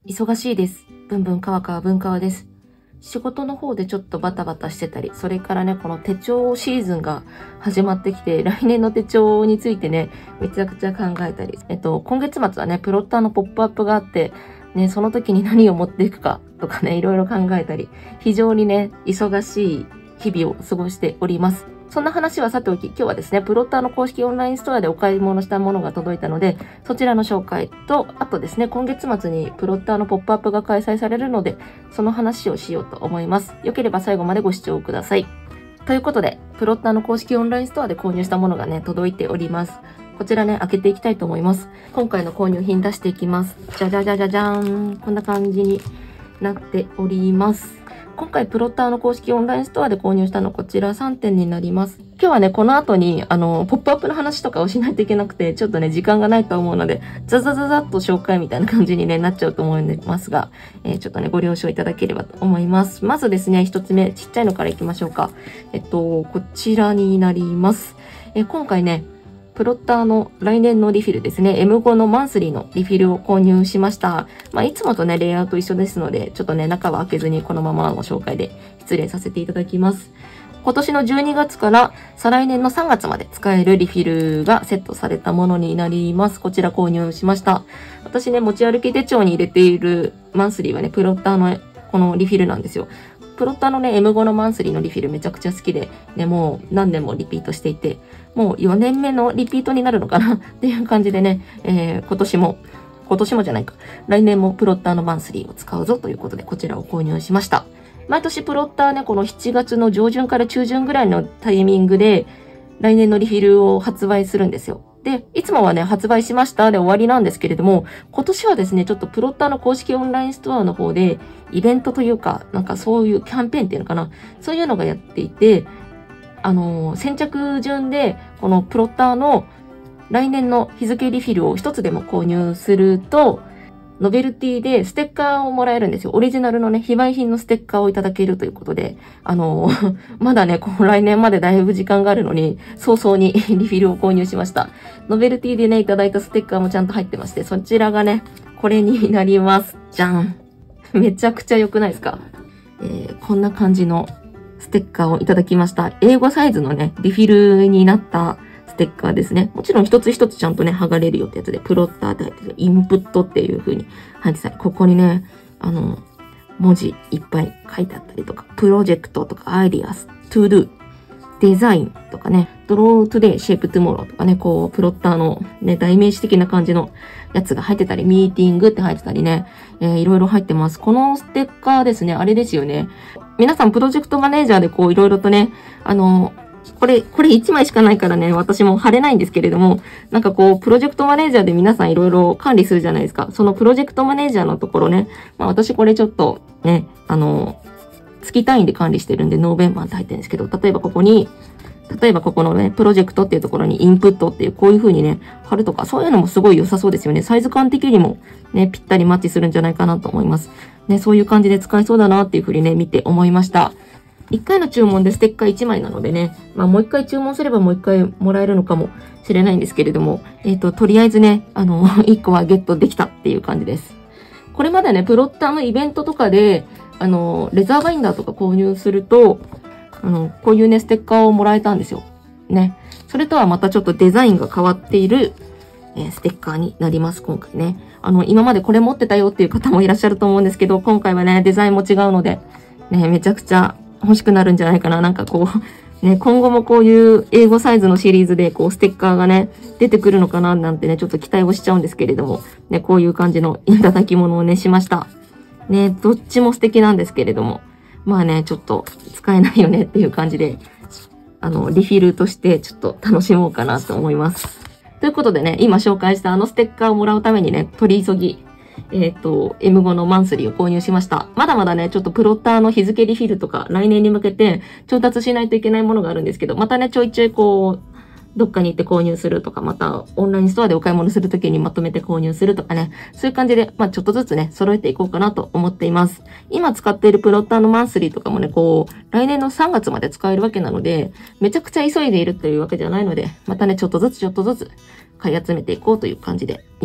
忙しいです。ぶんぶんかわかわ文化はです。仕事の方でちょっとバタバタしてたり、それからね、この手帳シーズンが始まってきて、来年の手帳についてね、めちゃくちゃ考えたり。今月末はね、プロッターのポップアップがあって、ね、その時に何を持っていくかとかね、いろいろ考えたり、非常にね、忙しい日々を過ごしております。そんな話はさておき、今日はですね、プロッターの公式オンラインストアでお買い物したものが届いたので、そちらの紹介と、あとですね、今月末にプロッターのポップアップが開催されるので、その話をしようと思います。よければ最後までご視聴ください。ということで、プロッターの公式オンラインストアで購入したものがね、届いております。こちらね、開けていきたいと思います。今回の購入品出していきます。じゃじゃじゃじゃじゃーん。こんな感じになっております。今回プロッターの公式オンラインストアで購入したのこちら3点になります。今日はね、この後にポップアップの話とかをしないといけなくて、ちょっとね、時間がないと思うので、ザザザザっと紹介みたいな感じにね、なっちゃうと思いますが、ちょっとね、ご了承いただければと思います。まずですね、一つ目、ちっちゃいのからいきましょうか。こちらになります。今回ね、プロッターの来年のリフィルですね。M5 のマンスリーのリフィルを購入しました。いつもとね、レイアウト一緒ですので、ちょっとね、中は開けずにこのままの紹介で失礼させていただきます。今年の12月から再来年の3月まで使えるリフィルがセットされたものになります。こちら購入しました。私ね、持ち歩き手帳に入れているマンスリーはね、プロッターのこのリフィルなんですよ。プロッターのね、M5 のマンスリーのリフィルめちゃくちゃ好きで、ね、もう何年もリピートしていて、もう4年目のリピートになるのかなっていう感じでね、今年もじゃないか、来年もプロッターのマンスリーを使うぞということで、こちらを購入しました。毎年プロッターね、この7月の上旬から中旬ぐらいのタイミングで、来年のリフィルを発売するんですよ。で、いつもはね、発売しましたで終わりなんですけれども、今年はですね、ちょっとプロッターの公式オンラインストアの方で、イベントというか、なんかそういうキャンペーンっていうのかな、そういうのがやっていて、先着順で、このプロッターの来年の日付リフィルを一つでも購入すると、ノベルティでステッカーをもらえるんですよ。オリジナルのね、非売品のステッカーをいただけるということで、まだね、来年までだいぶ時間があるのに、早々にリフィルを購入しました。ノベルティでね、いただいたステッカーもちゃんと入ってまして、そちらがね、これになります。じゃん。めちゃくちゃ良くないですか？こんな感じのステッカーをいただきました。英語サイズのね、リフィルになったステッカーですね。もちろん一つ一つちゃんとね、剥がれるよってやつで、プロッターって入ってて、インプットっていう風に入ってたり、ここにね、文字いっぱい書いてあったりとか、プロジェクトとか、アイディアス、トゥードゥ、デザインとかね、ドロートゥデイ、シェイプトゥモローとかね、こう、プロッターのね、代名詞的な感じのやつが入ってたり、ミーティングって入ってたりね、いろいろ入ってます。このステッカーですね、あれですよね。皆さんプロジェクトマネージャーでこう、いろいろとね、これ1枚しかないからね、私も貼れないんですけれども、なんかこう、プロジェクトマネージャーで皆さんいろいろ管理するじゃないですか。そのプロジェクトマネージャーのところね、私これちょっとね、月単位で管理してるんで、ノーベンバーって入ってるんですけど、例えばここのね、プロジェクトっていうところにインプットっていう、こういう風にね、貼るとか、そういうのもすごい良さそうですよね。サイズ感的にもね、ぴったりマッチするんじゃないかなと思います。ね、そういう感じで使えそうだなっていう風にね、見て思いました。1回の注文でステッカー1枚なのでね、もう1回注文すればもう1回もらえるのかもしれないんですけれども、とりあえずね、1個はゲットできたっていう感じです。これまでね、プロッターのイベントとかで、レザーバインダーとか購入すると、こういうね、ステッカーをもらえたんですよ。ね。それとはまたちょっとデザインが変わっている、ステッカーになります、今回ね。今までこれ持ってたよっていう方もいらっしゃると思うんですけど、今回はね、デザインも違うので、ね、めちゃくちゃ欲しくなるんじゃないかな。なんかこう、ね、今後もこういう英語サイズのシリーズで、こう、ステッカーがね、出てくるのかななんてね、ちょっと期待をしちゃうんですけれども、ね、こういう感じのいただき物をね、しました。ね、どっちも素敵なんですけれども、ちょっと使えないよねっていう感じで、リフィルとしてちょっと楽しもうかなと思います。ということでね、今紹介したステッカーをもらうためにね、取り急ぎ、M5 のマンスリーを購入しました。まだまだね、ちょっとプロッターの日付リフィルとか来年に向けて調達しないといけないものがあるんですけど、またね、ちょいちょいこう、どっかに行って購入するとか、またオンラインストアでお買い物するときにまとめて購入するとかね、そういう感じで、ちょっとずつね、揃えていこうかなと思っています。今使っているプロッターのマンスリーとかもね、こう、来年の3月まで使えるわけなので、めちゃくちゃ急いでいるっていうわけじゃないので、またね、ちょっとずつ買い集めていこうという感じで、今、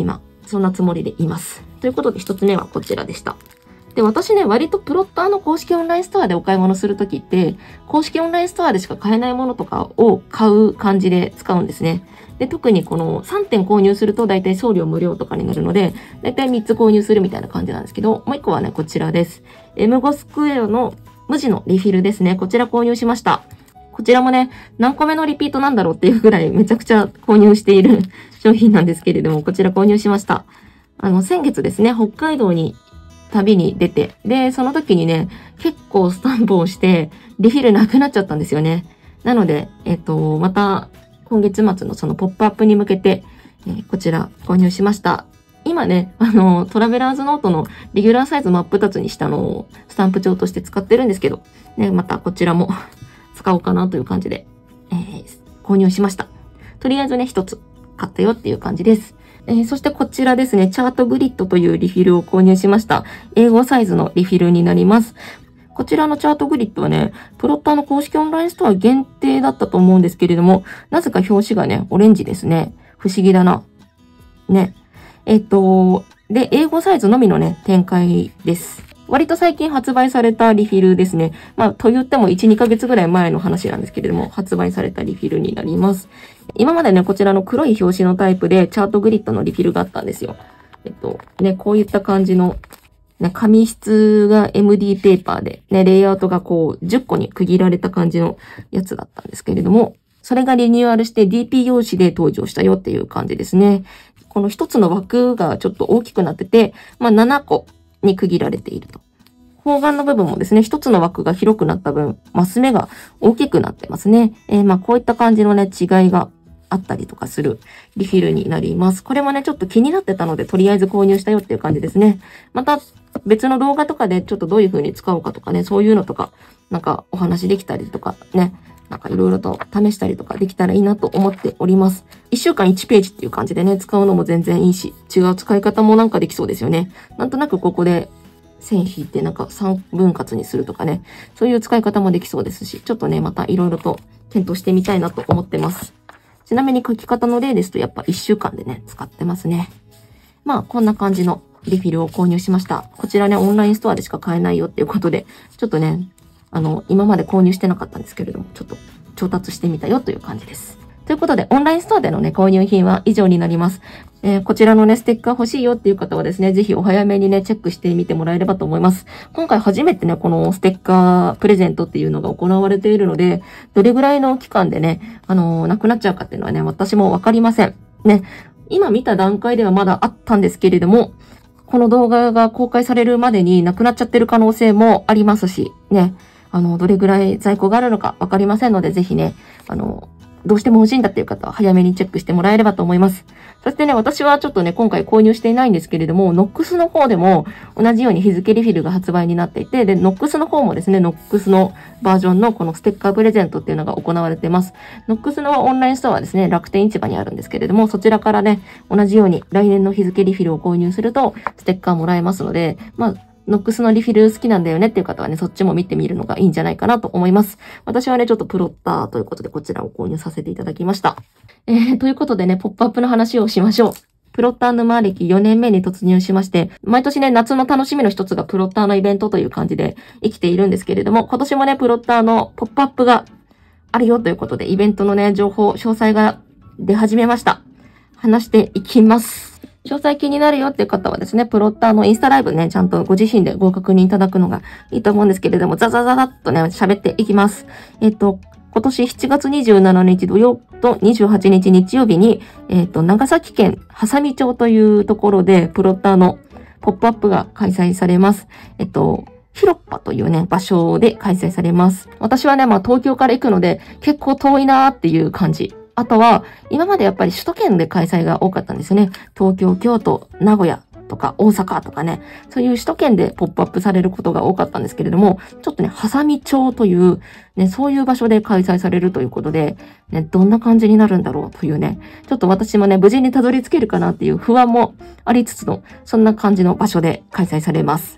そんなつもりでいます。ということで一つ目はこちらでした。で、私ね、割とプロッターの公式オンラインストアでお買い物するときって、公式オンラインストアでしか買えないものとかを買う感じで使うんですね。で、特にこの3点購入すると大体送料無料とかになるので、大体3つ購入するみたいな感じなんですけど、もう1個はね、こちらです。M5 スクエアの無地のリフィルですね。こちら購入しました。こちらもね、何個目のリピートなんだろうっていうぐらいめちゃくちゃ購入している商品なんですけれども、こちら購入しました。先月ですね、北海道に旅に出て、で、その時にね、結構スタンプをして、リフィルなくなっちゃったんですよね。なので、また、今月末のそのポップアップに向けて、こちら購入しました。今ね、トラベラーズノートのレギュラーサイズ真っ二つにしたのをスタンプ帳として使ってるんですけど、ね、またこちらも使おうかなという感じで、購入しました。とりあえずね、一つ買ったよっていう感じです。そしてこちらですね、チャートグリッドというリフィルを購入しました。英語サイズのリフィルになります。こちらのチャートグリッドはね、プロッターの公式オンラインストア限定だったと思うんですけれども、なぜか表紙がね、オレンジですね。不思議だな。ね。で、英語サイズのみのね、展開です。割と最近発売されたリフィルですね。まあ、と言っても1、2ヶ月ぐらい前の話なんですけれども、発売されたリフィルになります。今までね、こちらの黒い表紙のタイプでチャートグリッドのリフィルがあったんですよ。ね、こういった感じの、ね、紙質が MD ペーパーで、ね、レイアウトがこう、10個に区切られた感じのやつだったんですけれども、それがリニューアルして DP 用紙で登場したよっていう感じですね。この一つの枠がちょっと大きくなってて、まあ、7個に区切られていると。方眼の部分もですね、一つの枠が広くなった分、マス目が大きくなってますね。まあ、こういった感じのね、違いがあったりとかするリフィルになります。これもね、ちょっと気になってたので、とりあえず購入したよっていう感じですね。また、別の動画とかでちょっとどういう風に使うかとかね、そういうのとか、なんかお話できたりとかね、なんかいろいろと試したりとかできたらいいなと思っております。1週間1ページっていう感じでね、使うのも全然いいし、違う使い方もなんかできそうですよね。なんとなくここで線引いてなんか3分割にするとかね、そういう使い方もできそうですし、ちょっとね、またいろいろと検討してみたいなと思ってます。ちなみに書き方の例ですとやっぱ1週間でね、使ってますね。まあ、こんな感じのリフィルを購入しました。こちらね、オンラインストアでしか買えないよっていうことで、ちょっとね、今まで購入してなかったんですけれども、ちょっと調達してみたよという感じです。ということで、オンラインストアでのね、購入品は以上になります。こちらのね、ステッカー欲しいよっていう方はですね、ぜひお早めにね、チェックしてみてもらえればと思います。今回初めてね、このステッカープレゼントっていうのが行われているので、どれぐらいの期間でね、なくなっちゃうかっていうのはね、私もわかりません。ね、今見た段階ではまだあったんですけれども、この動画が公開されるまでになくなっちゃってる可能性もありますし、ね、どれぐらい在庫があるのかわかりませんので、ぜひね、どうしても欲しいんだっていう方は早めにチェックしてもらえればと思います。そしてね、私はちょっとね、今回購入していないんですけれども、ノックスの方でも同じように日付リフィルが発売になっていて、で、ノックスの方もですね、ノックスのバージョンのこのステッカープレゼントっていうのが行われています。ノックスのオンラインストアはですね、楽天市場にあるんですけれども、そちらからね、同じように来年の日付リフィルを購入すると、ステッカーもらえますので、まあ、ノックスのリフィル好きなんだよねっていう方はね、そっちも見てみるのがいいんじゃないかなと思います。私はね、ちょっとプロッターということでこちらを購入させていただきました。ということでね、ポップアップの話をしましょう。プロッター沼歴4年目に突入しまして、毎年ね、夏の楽しみの一つがプロッターのイベントという感じで生きているんですけれども、今年もね、プロッターのポップアップがあるよということで、イベントのね、情報、詳細が出始めました。話していきます。詳細気になるよっていう方はですね、プロッターのインスタライブね、ちゃんとご自身でご確認いただくのがいいと思うんですけれども、ザザザザッとね、喋っていきます。今年7月27日土曜と28日日曜日に、長崎県波佐見町というところで、プロッターのポップアップが開催されます。広っぱというね、場所で開催されます。私はね、まあ東京から行くので、結構遠いなーっていう感じ。あとは、今までやっぱり首都圏で開催が多かったんですよね。東京、京都、名古屋とか大阪とかね、そういう首都圏でポップアップされることが多かったんですけれども、ちょっとね、波佐見町という、ね、そういう場所で開催されるということで、ね、どんな感じになるんだろうというね、ちょっと私もね、無事にたどり着けるかなっていう不安もありつつの、そんな感じの場所で開催されます。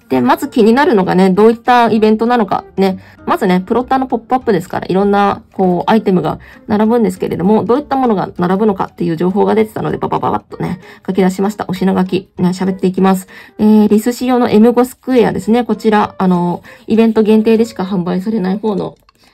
で、まず気になるのがね、どういったイベントなのかね。まずね、プロッターのポップアップですから、いろんな、アイテムが並ぶんですけれども、どういったものが並ぶのかっていう情報が出てたので、ババババッとね、書き出しました。お品書き、ね、喋っていきます。リス仕様の M5 スクエアですね。こちら、イベント限定でしか販売されない方の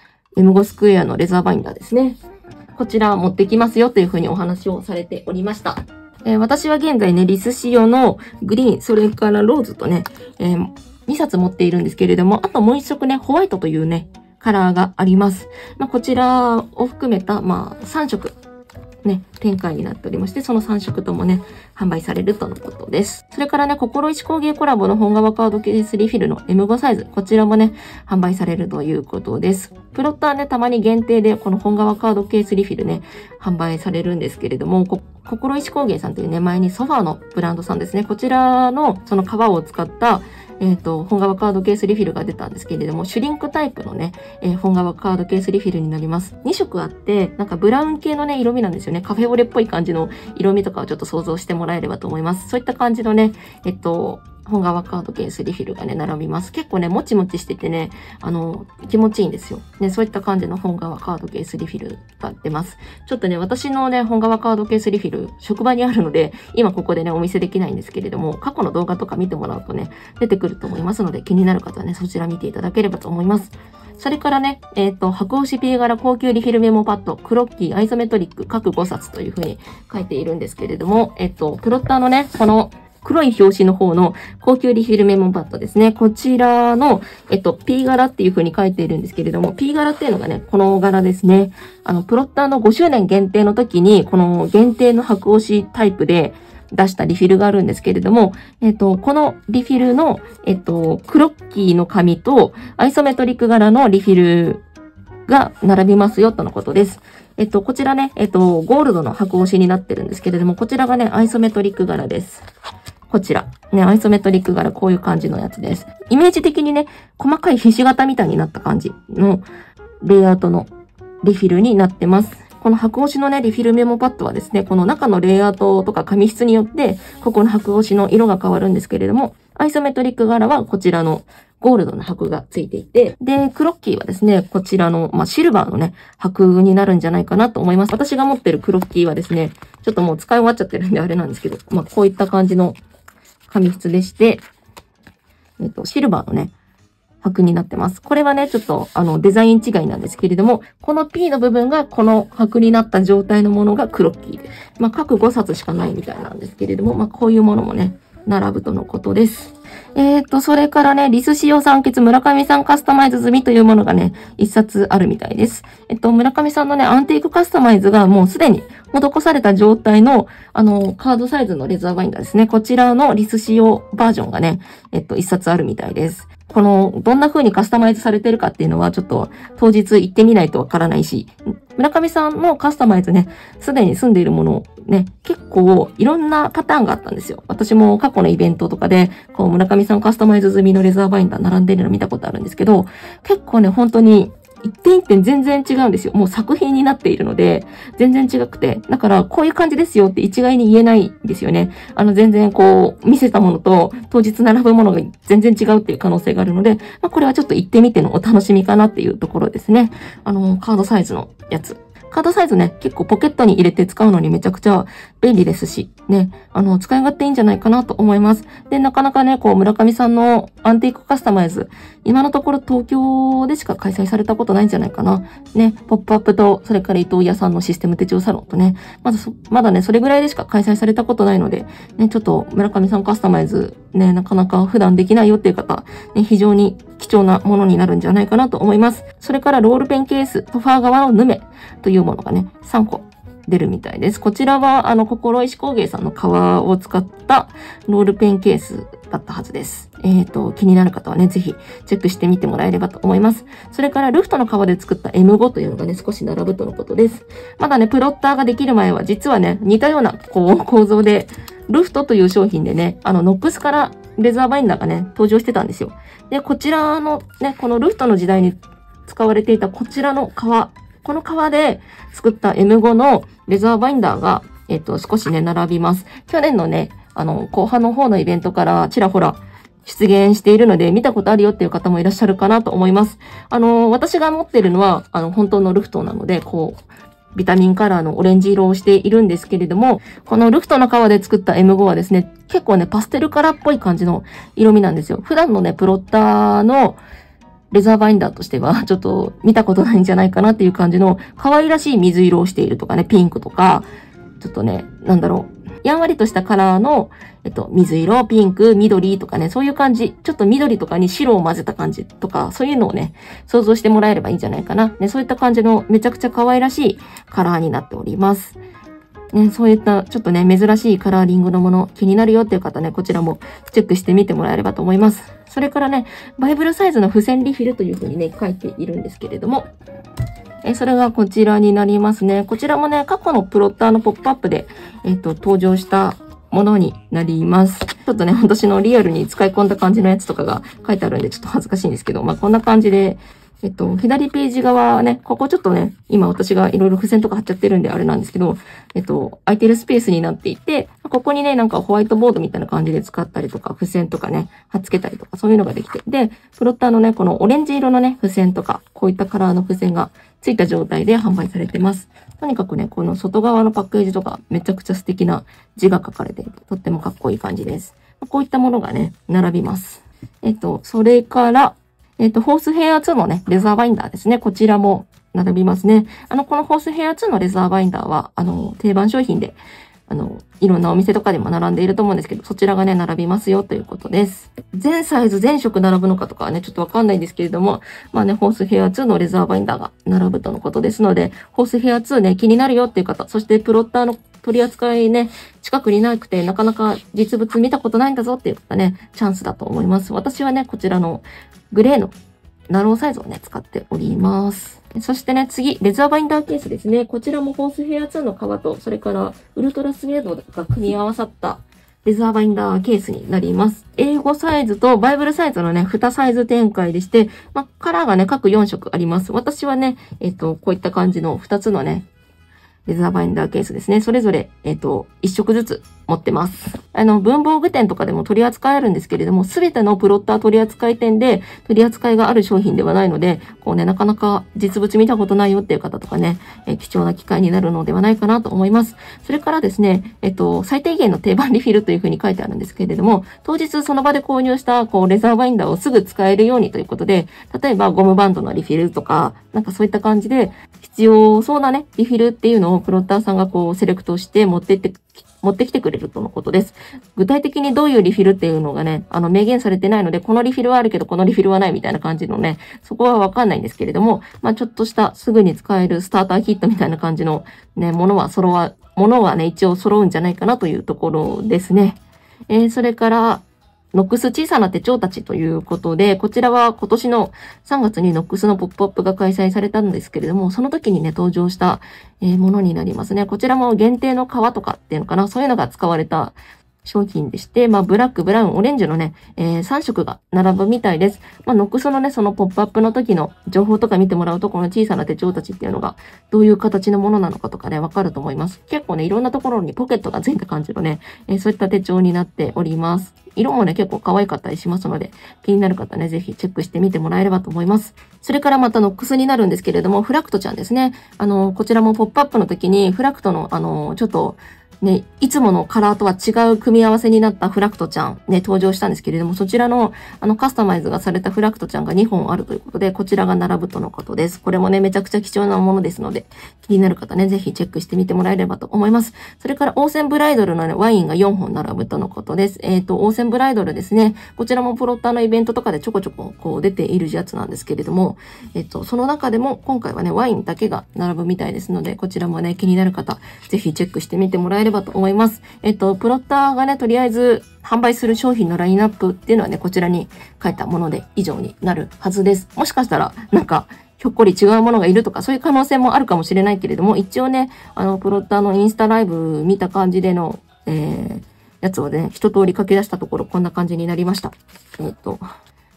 M5 スクエアのレザーバインダーですね。こちら持ってきますよというふうにお話をされておりました。私は現在ね、リス仕様のグリーン、それからローズとね、2冊持っているんですけれども、あともう1色ね、ホワイトというね、カラーがあります。こちらを含めた、3色、ね、展開になっておりまして、その3色ともね、販売されるとのことです。それからね、心石工芸コラボの本革カードケースリフィルの M5 サイズ、こちらもね、販売されるということです。プロッターね、たまに限定でこの本革カードケースリフィルね、販売されるんですけれども、心石工芸さんというね、前にソファーのブランドさんですね。こちらのその革を使った、本革カードケースリフィルが出たんですけれども、シュリンクタイプのね、本革カードケースリフィルになります。2色あって、なんかブラウン系のね、色味なんですよね。カフェオレっぽい感じの色味とかをちょっと想像してもらえればと思います。そういった感じのね、本革カードケースリフィルがね、並びます。結構ね、もちもちしててね、気持ちいいんですよ。ね、そういった感じの本革カードケースリフィルが出ます。ちょっとね、私のね、本革カードケースリフィル、職場にあるので、今ここでね、お見せできないんですけれども、過去の動画とか見てもらうとね、出てくると思いますので、気になる方はね、そちら見ていただければと思います。それからね、白押しピー柄高級リフィルメモパッド、クロッキー、アイソメトリック、各5冊という風に書いているんですけれども、プロッターのね、この、黒い表紙の方の高級リフィルメモパッドですね。こちらの、P 柄っていう風に書いているんですけれども、P 柄っていうのがね、この柄ですね。プロッターの5周年限定の時に、この限定の白押しタイプで出したリフィルがあるんですけれども、このリフィルの、クロッキーの紙とアイソメトリック柄のリフィルが並びますよとのことです。こちらね、ゴールドの白押しになってるんですけれども、こちらがね、アイソメトリック柄です。こちら。ね、アイソメトリック柄、こういう感じのやつです。イメージ的にね、細かいひし形みたいになった感じのレイアウトのリフィルになってます。この白押しのね、リフィルメモパッドはですね、この中のレイアウトとか紙質によって、ここの白押しの色が変わるんですけれども、アイソメトリック柄はこちらのゴールドの箔がついていて、で、クロッキーはですね、こちらの、シルバーのね、箔になるんじゃないかなと思います。私が持ってるクロッキーはですね、ちょっともう使い終わっちゃってるんであれなんですけど、こういった感じの紙質でして、シルバーのね、箔になってます。これはね、ちょっと、デザイン違いなんですけれども、この P の部分がこの箔になった状態のものがクロッキーで、各5冊しかないみたいなんですけれども、こういうものもね、並ぶとのことです。それからね、リス仕様三欠村上さんカスタマイズ済みというものがね、1冊あるみたいです。村上さんのね、アンティークカスタマイズがもうすでに施された状態の、カードサイズのレザーバインダーですね。こちらのリス仕様バージョンがね、1冊あるみたいです。どんな風にカスタマイズされてるかっていうのは、ちょっと当日行ってみないとわからないし、村上さんのカスタマイズね、すでに住んでいるものをね、結構いろんなパターンがあったんですよ。私も過去のイベントとかで、村上さんカスタマイズ済みのレザーバインダー並んでるの見たことあるんですけど、結構ね、本当に、一点一点全然違うんですよ。もう作品になっているので、全然違くて。だから、こういう感じですよって一概に言えないんですよね。全然見せたものと当日並ぶものが全然違うっていう可能性があるので、これはちょっと行ってみてのお楽しみかなっていうところですね。カードサイズのやつ。カードサイズね、結構ポケットに入れて使うのにめちゃくちゃ便利ですし、ね、使い勝手いいんじゃないかなと思います。で、なかなかね、村上さんのアンティークカスタマイズ、今のところ東京でしか開催されたことないんじゃないかな。ね、ポップアップと、それから伊藤屋さんのシステム手帳サロンとね、まだね、それぐらいでしか開催されたことないので、ね、ちょっと村上さんカスタマイズ、ね、なかなか普段できないよっていう方、ね、非常に貴重なものになるんじゃないかなと思います。それからロールペンケース、トファー側のヌメというものがね、3個出るみたいです。こちらは、心石工芸さんの革を使ったロールペンケースだったはずです。気になる方はね、ぜひチェックしてみてもらえればと思います。それから、ルフトの革で作った M5 というのがね、少し並ぶとのことです。まだね、プロッターができる前は、実はね、似たような、構造で、ルフトという商品でね、ノックスからレザーバインダーがね、登場してたんですよ。で、こちらのね、このルフトの時代に使われていたこちらの革、この革で作った M5 のレザーバインダーが、少しね、並びます。去年のね、後半の方のイベントからちらほら、 出現しているので、見たことあるよっていう方もいらっしゃるかなと思います。私が持っているのは、本当のルフトなので、こう、ビタミンカラーのオレンジ色をしているんですけれども、このルフトの革で作った M5 はですね、結構ね、パステルカラーっぽい感じの色味なんですよ。普段のね、プロッターのレザーバインダーとしては、ちょっと見たことないんじゃないかなっていう感じの、可愛らしい水色をしているとかね、ピンクとか、ちょっとね、やんわりとしたカラーの、水色、ピンク、緑とかね、そういう感じ。ちょっと緑とかに白を混ぜた感じとか、そういうのをね、想像してもらえればいいんじゃないかな。ね、そういった感じのめちゃくちゃ可愛らしいカラーになっております。ね、そういったちょっとね、珍しいカラーリングのもの気になるよっていう方ね、こちらもチェックしてみてもらえればと思います。それからね、バイブルサイズの付箋リフィルという風にね、書いているんですけれども、それがこちらになりますね。こちらもね、過去のプロッターのポップアップで、登場したものになります。ちょっとね、私のリアルに使い込んだ感じのやつとかが書いてあるんで、ちょっと恥ずかしいんですけど、まあ、こんな感じで、左ページ側はね、ここちょっとね、今私がいろいろ付箋とか貼っちゃってるんであれなんですけど、空いてるスペースになっていて、ここにね、なんかホワイトボードみたいな感じで使ったりとか、付箋とかね、貼っつけたりとか、そういうのができて。で、プロッターのね、このオレンジ色のね、付箋とか、こういったカラーの付箋がついた状態で販売されてます。とにかくね、この外側のパッケージとか、めちゃくちゃ素敵な字が書かれていて、とってもかっこいい感じです。こういったものがね、並びます。それから、ホースヘア2のね、レザーバインダーですね。こちらも並びますね。このホースヘア2のレザーバインダーは、定番商品で、いろんなお店とかでも並んでいると思うんですけど、そちらがね、並びますよということです。全サイズ、全色並ぶのかとかはね、ちょっとわかんないんですけれども、まあね、ホースヘア2のレザーバインダーが並ぶとのことですので、ホースヘア2ね、気になるよっていう方、そしてプロッターの取り扱いね、近くになくて、なかなか実物見たことないんだぞっていう方ね、チャンスだと思います。私はね、こちらのグレーのナローサイズをね、使っております。そしてね、次、レザーバインダーケースですね。こちらもホースヘア2の革と、それからウルトラスウェードが組み合わさったレザーバインダーケースになります。英語サイズとバイブルサイズのね、2サイズ展開でして、まあ、カラーがね、各4色あります。私はね、こういった感じの2つのね、レザーバインダーケースですね。それぞれ、1色ずつ持ってます。文房具店とかでも取り扱えるんですけれども、すべてのプロッター取扱店で取り扱いがある商品ではないので、こうね、なかなか実物見たことないよっていう方とかね、貴重な機会になるのではないかなと思います。それからですね、最低限の定番リフィルというふうに書いてあるんですけれども、当日その場で購入した、レザーバインダーをすぐ使えるようにということで、例えばゴムバンドのリフィルとか、なんかそういった感じで、必要そうなね、リフィルっていうのをプロッターさんがセレクトして持ってきてくれるとのことです。具体的にどういうリフィルっていうのがね、明言されてないので、このリフィルはあるけど、このリフィルはないみたいな感じのね、そこはわかんないんですけれども、まあちょっとしたすぐに使えるスターターキットみたいな感じのね、ものはね、一応揃うんじゃないかなというところですね。それから、ノックス小さな手帳たちということで、こちらは今年の3月にノックスのポップアップが開催されたんですけれども、その時にね、登場したものになりますね。こちらも限定の革とかっていうのかな、そういうのが使われた商品でして、まあ、ブラック、ブラウン、オレンジのね、3色が並ぶみたいです。まあ、ノックスのね、そのポップアップの時の情報とか見てもらうと、この小さな手帳たちっていうのが、どういう形のものなのかとかね、わかると思います。結構ね、いろんなところにポケットがついた感じのね、そういった手帳になっております。色もね、結構可愛かったりしますので、気になる方ね、ぜひチェックしてみてもらえればと思います。それからまたノックスになるんですけれども、フラクトちゃんですね。こちらもポップアップの時に、フラクトの、ちょっと、ね、いつものカラーとは違う組み合わせになったフラクトちゃんね、登場したんですけれども、そちらのカスタマイズがされたフラクトちゃんが2本あるということで、こちらが並ぶとのことです。これもね、めちゃくちゃ貴重なものですので、気になる方ね、ぜひチェックしてみてもらえればと思います。それから、オーセンブライドルのね、ワインが4本並ぶとのことです。オーセンブライドルですね。こちらもプロッターのイベントとかでちょこちょここう出ているやつなんですけれども、その中でも今回はね、ワインだけが並ぶみたいですので、こちらもね、気になる方、ぜひチェックしてみてもらえればと思います。プロッターがね、とりあえず販売する商品のラインナップっていうのはね、こちらに書いたもので以上になるはずです。もしかしたら、なんか、ひょっこり違うものがいるとか、そういう可能性もあるかもしれないけれども、一応ね、プロッターのインスタライブ見た感じでの、やつをね、一通り書き出したところ、こんな感じになりました。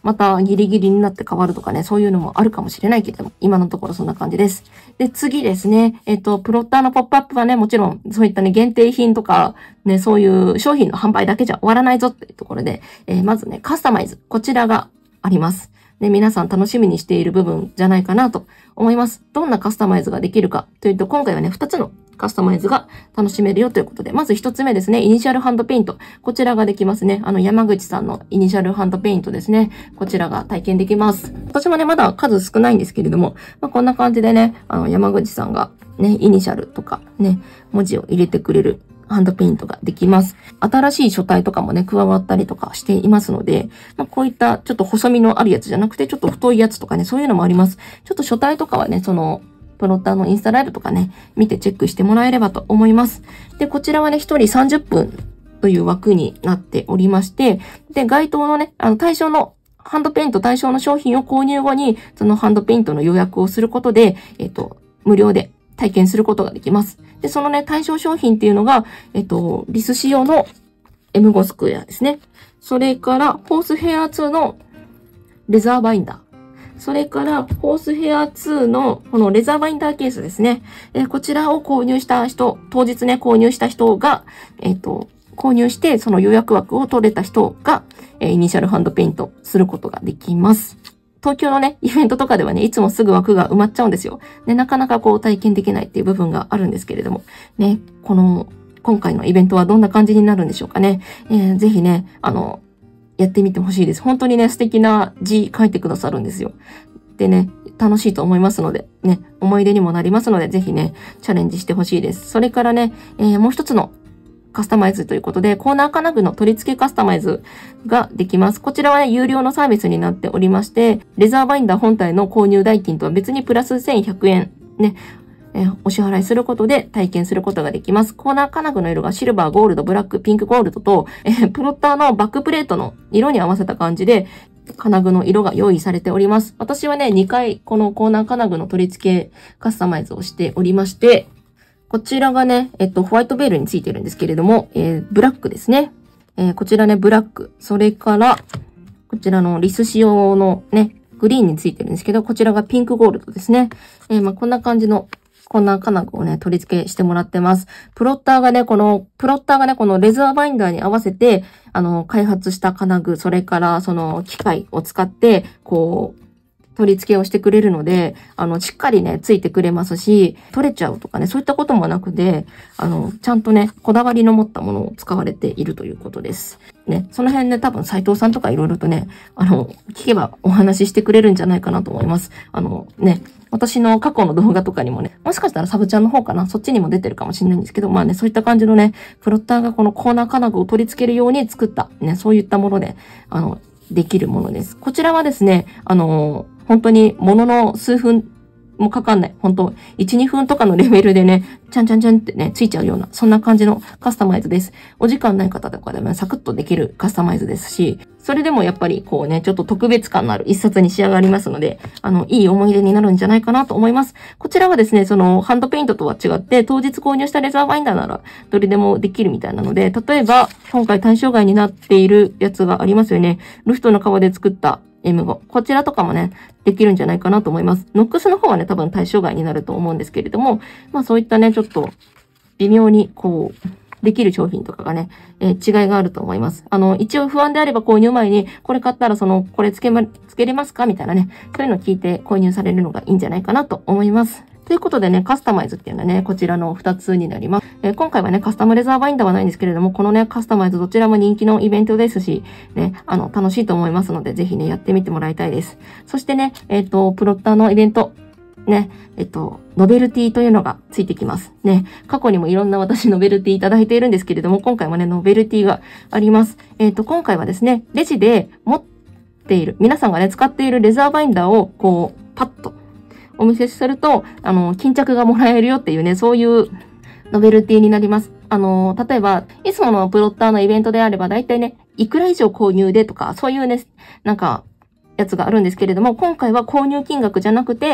またギリギリになって変わるとかね、そういうのもあるかもしれないけれども、今のところそんな感じです。で、次ですね。プロッターのポップアップはね、もちろんそういったね、限定品とか、ね、そういう商品の販売だけじゃ終わらないぞっていうところで、まずね、カスタマイズ。こちらがあります。で、皆さん楽しみにしている部分じゃないかなと思います。どんなカスタマイズができるかというと、今回はね、2つのカスタマイズが楽しめるよということで、まず1つ目ですね、イニシャルハンドペイント。こちらができますね。山口さんのイニシャルハンドペイントですね。こちらが体験できます。私もね、まだ数少ないんですけれども、こんな感じでね、山口さんがね、イニシャルとかね、文字を入れてくれるハンドペイントができます。新しい書体とかもね、加わったりとかしていますので、こういったちょっと細身のあるやつじゃなくて、ちょっと太いやつとかね、そういうのもあります。ちょっと書体とかはね、プロッターのインスタライブとかね、見てチェックしてもらえればと思います。で、こちらはね、1人30分という枠になっておりまして、で、該当のね、対象のハンドペイント対象の商品を購入後に、そのハンドペイントの予約をすることで、無料で体験することができます。で、そのね、対象商品っていうのが、リス仕様の M5 スクエアですね。それから、ホースヘア2のレザーバインダー。それから、ホースヘア2のこのレザーバインダーケースですね。こちらを購入した人、当日ね、購入した人が、購入して、その予約枠を取れた人が、イニシャルハンドペイントすることができます。東京のね、イベントとかではね、いつもすぐ枠が埋まっちゃうんですよ。ね、なかなかこう体験できないっていう部分があるんですけれども、ね、今回のイベントはどんな感じになるんでしょうかね。ぜひね、やってみてほしいです。本当にね、素敵な字書いてくださるんですよ。でね、楽しいと思いますので、ね、思い出にもなりますので、ぜひね、チャレンジしてほしいです。それからね、もう一つのカスタマイズということで、コーナー金具の取り付けカスタマイズができます。こちらはね、有料のサービスになっておりまして、レザーバインダー本体の購入代金とは別にプラス1100円ね、お支払いすることで体験することができます。コーナー金具の色がシルバー、ゴールド、ブラック、ピンクゴールドと、プロッターのバックプレートの色に合わせた感じで、金具の色が用意されております。私はね、2回このコーナー金具の取り付けカスタマイズをしておりまして、こちらがね、ホワイトベールについてるんですけれども、ブラックですね。こちらね、ブラック。それから、こちらのリス仕様のね、グリーンについてるんですけど、こちらがピンクゴールドですね。こんな感じの、こんな金具をね、取り付けしてもらってます。プロッターがね、このレザーバインダーに合わせて、開発した金具、それから、その機械を使って、こう、取り付けをしてくれるので、しっかりね、ついてくれますし、取れちゃうとかね、そういったこともなくて、ちゃんとね、こだわりの持ったものを使われているということです。ね、その辺ね、多分斉藤さんとかいろいろとね、聞けばお話ししてくれるんじゃないかなと思います。ね、私の過去の動画とかにもね、もしかしたらサブちゃんの方かな、そっちにも出てるかもしれないんですけど、まあね、そういった感じのね、プロッターがこのコーナー金具を取り付けるように作った、ね、そういったもので、できるものです。こちらはですね、本当にものの数分もかかんない。本当1、2分とかのレベルでね、ちゃんってね、ついちゃうような、そんな感じのカスタマイズです。お時間ない方とかでも、ね、サクッとできるカスタマイズですし、それでもやっぱりこうね、ちょっと特別感のある一冊に仕上がりますので、いい思い出になるんじゃないかなと思います。こちらはですね、ハンドペイントとは違って、当日購入したレザーバインダーなら、どれでもできるみたいなので、例えば、今回対象外になっているやつがありますよね。ルフトの革で作った、M5。こちらとかもね、できるんじゃないかなと思います。ノックスの方はね、多分対象外になると思うんですけれども、まあそういったね、ちょっと微妙にこう、できる商品とかがね、違いがあると思います。一応不安であれば購入前に、これ買ったらこれつけれますかみたいなね、そういうのを聞いて購入されるのがいいんじゃないかなと思います。ということでね、カスタマイズっていうのはね、こちらの2つになります。今回はね、カスタムレザーバインダーはないんですけれども、このね、カスタマイズどちらも人気のイベントですし、ね、楽しいと思いますので、ぜひね、やってみてもらいたいです。そしてね、プロッターのイベント、ね、ノベルティというのがついてきます。ね、過去にもいろんな私ノベルティいただいているんですけれども、今回もね、ノベルティがあります。今回はですね、レジで持っている、皆さんがね、使っているレザーバインダーを、こう、パッと、お見せすると、巾着がもらえるよっていうね、そういうノベルティになります。例えば、いつものプロッターのイベントであれば、だいたいね、いくら以上購入でとか、そういうね、なんか、やつがあるんですけれども、今回は購入金額じゃなくて、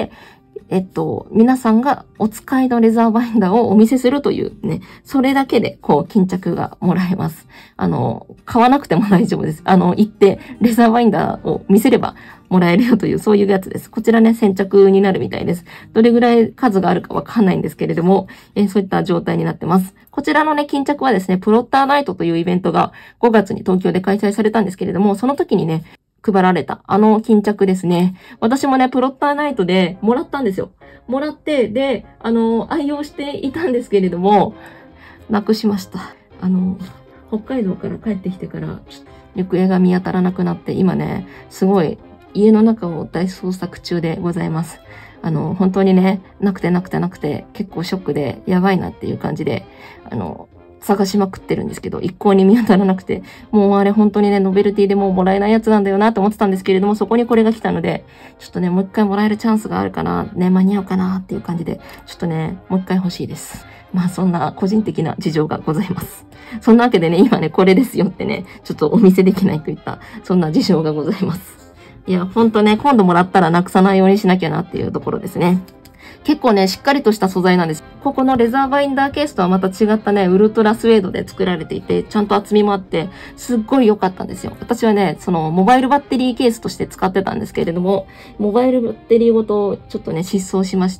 皆さんがお使いのレザーバインダーをお見せするというね、それだけで、巾着がもらえます。買わなくても大丈夫です。行って、レザーバインダーを見せればもらえるよという、そういうやつです。こちらね、先着になるみたいです。どれぐらい数があるかわかんないんですけれども、そういった状態になってます。こちらのね、巾着はですね、プロッターナイトというイベントが5月に東京で開催されたんですけれども、その時にね、配られた、巾着ですね。私もね、プロッターナイトでもらったんですよ。もらって、で、愛用していたんですけれども、なくしました。北海道から帰ってきてから、行方が見当たらなくなって、今ね、すごい、家の中を大捜索中でございます。本当にね、なくて、結構ショックで、やばいなっていう感じで、探しまくってるんですけど、一向に見当たらなくて、もうあれ本当にね、ノベルティでもうもらえないやつなんだよなと思ってたんですけれども、そこにこれが来たので、ちょっとね、もう一回もらえるチャンスがあるかな、ね、間に合うかなっていう感じで、ちょっとね、もう一回欲しいです。まあそんな個人的な事情がございます。そんなわけでね、今ね、これですよってね、ちょっとお見せできないといった、そんな事情がございます。いや、ほんとね、今度もらったらなくさないようにしなきゃなっていうところですね。結構ね、しっかりとした素材なんです。ここのレザーバインダーケースとはまた違ったね、ウルトラスウェードで作られていて、ちゃんと厚みもあって、すっごい良かったんですよ。私はね、モバイルバッテリーケースとして使ってたんですけれども、モバイルバッテリーごとちょっとね、失踪しまして、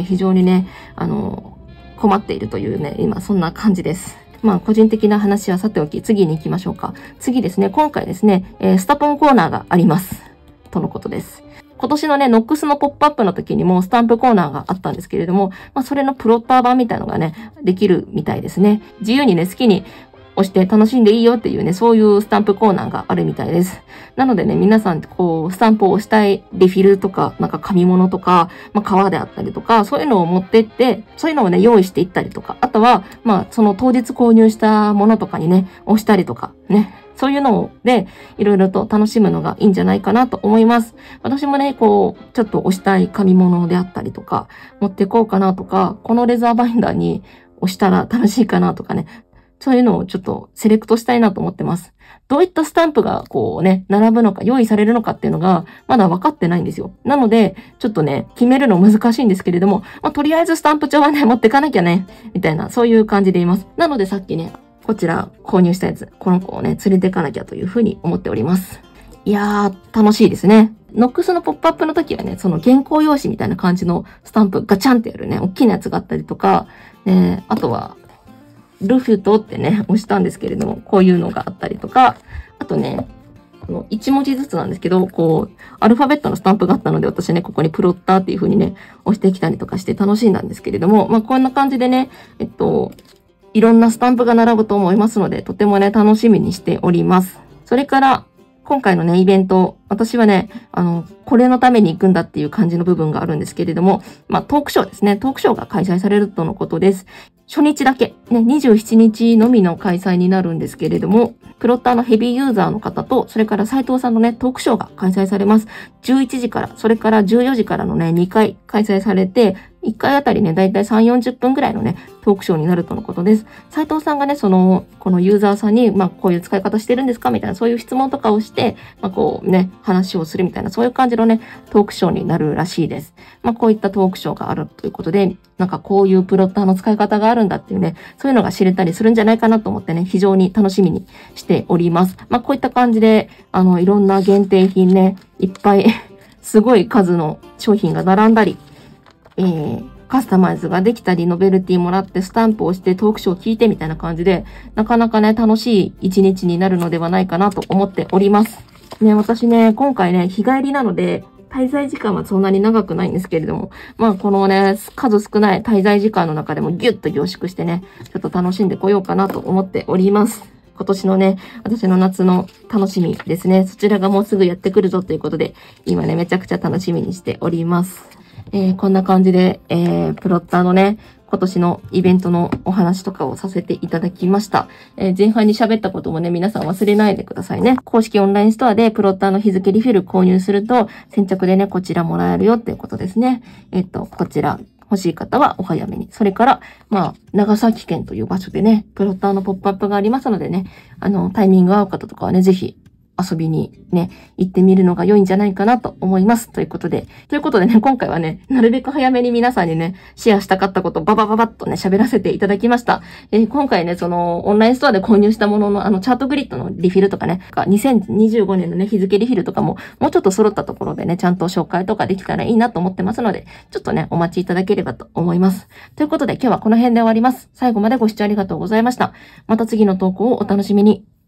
非常にね、困っているというね、今そんな感じです。まあ、個人的な話はさておき、次に行きましょうか。次ですね、今回ですね、スタポンコーナーがあります。とのことです。今年のね、ノックスのポップアップの時にもスタンプコーナーがあったんですけれども、まあそれのプロッター版みたいのがね、できるみたいですね。自由にね、好きに押して楽しんでいいよっていうね、そういうスタンプコーナーがあるみたいです。なのでね、皆さんスタンプを押したいリフィルとか、なんか紙物とか、まあ革であったりとか、そういうのを持ってって、そういうのをね、用意していったりとか、あとは、まあその当日購入したものとかにね、押したりとか、ね。そういうので、いろいろと楽しむのがいいんじゃないかなと思います。私もね、ちょっと押したい紙物であったりとか、持ってこうかなとか、このレザーバインダーに押したら楽しいかなとかね、そういうのをちょっとセレクトしたいなと思ってます。どういったスタンプが並ぶのか、用意されるのかっていうのが、まだ分かってないんですよ。なので、ちょっとね、決めるの難しいんですけれども、まあ、とりあえずスタンプ帳はね、持ってかなきゃね、みたいな、そういう感じでいます。なのでさっきね、こちら購入したやつ、この子をね、連れてかなきゃというふうに思っております。いやー、楽しいですね。ノックスのポップアップの時はね、その原稿用紙みたいな感じのスタンプガチャンってやるね、大きなやつがあったりとか、あとは、ルフトってね、押したんですけれども、こういうのがあったりとか、あとね、この1文字ずつなんですけど、アルファベットのスタンプがあったので、私ね、ここにプロッターっていう風にね、押してきたりとかして楽しんだんですけれども、まあ、こんな感じでね、いろんなスタンプが並ぶと思いますので、とてもね、楽しみにしております。それから、今回のね、イベント、私はね、これのために行くんだっていう感じの部分があるんですけれども、まあ、トークショーですね。トークショーが開催されるとのことです。初日だけ、ね、27日のみの開催になるんですけれども、プロッターのヘビーユーザーの方と、それから斉藤さんのね、トークショーが開催されます。11時から、それから14時からのね、2回開催されて、1回あたりね、だいたい3、40分ぐらいのね、トークショーになるとのことです。斉藤さんがね、このユーザーさんに、まあ、こういう使い方してるんですかみたいな、そういう質問とかをして、まあ、話をするみたいな、そういう感じのね、トークショーになるらしいです。まあ、こういったトークショーがあるということで、なんかこういうプロッターの使い方があるんだっていうね、そういうのが知れたりするんじゃないかなと思ってね、非常に楽しみにしております。まあ、こういった感じで、いろんな限定品ね、いっぱい、すごい数の商品が並んだり、カスタマイズができたり、ノベルティもらってスタンプをしてトークショーを聞いてみたいな感じで、なかなかね、楽しい一日になるのではないかなと思っております。ね、私ね、今回ね、日帰りなので、滞在時間はそんなに長くないんですけれども、まあこのね、数少ない滞在時間の中でもギュッと凝縮してね、ちょっと楽しんでこようかなと思っております。今年のね、私の夏の楽しみですね。そちらがもうすぐやってくるぞということで、今ね、めちゃくちゃ楽しみにしております。こんな感じで、プロッターのね、今年のイベントのお話とかをさせていただきました。前半に喋ったこともね、皆さん忘れないでくださいね。公式オンラインストアでプロッターの日付リフィル購入すると、先着でね、こちらもらえるよっていうことですね。こちら、欲しい方はお早めに。それから、まあ、長崎県という場所でね、プロッターのポップアップがありますのでね、タイミング合う方とかはね、ぜひ、 遊びにね、行ってみるのが良いんじゃないかなと思います。ということでね、今回はね、なるべく早めに皆さんにね、シェアしたかったことをババババッとね、喋らせていただきました。今回ね、オンラインストアで購入したものの、チャートグリッドのリフィルとかね、2025年のね、日付リフィルとかも、もうちょっと揃ったところでね、ちゃんと紹介とかできたらいいなと思ってますので、ちょっとね、お待ちいただければと思います。ということで、今日はこの辺で終わります。最後までご視聴ありがとうございました。また次の投稿をお楽しみに。